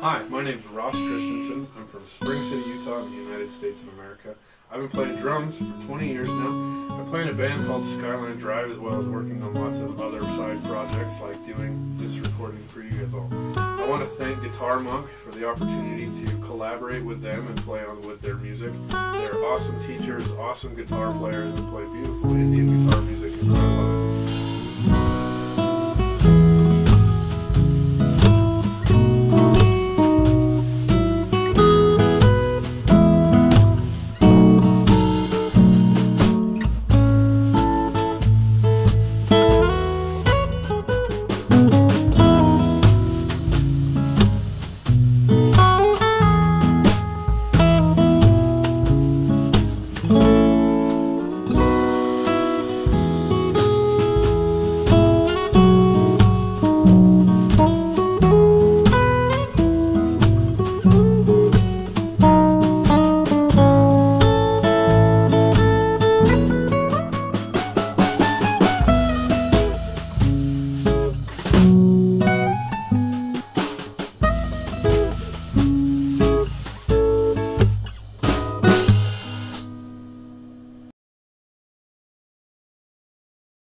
Hi, my name is Ross Christensen. I'm from Spring City, Utah in the United States of America. I've been playing drums for 20 years now. I play in a band called Skyline Drive, as well as working on lots of other side projects like doing this recording for you guys all. I want to thank Guitarmonk for the opportunity to collaborate with them and play on with their music. They're awesome teachers, awesome guitar players, and play beautiful Indian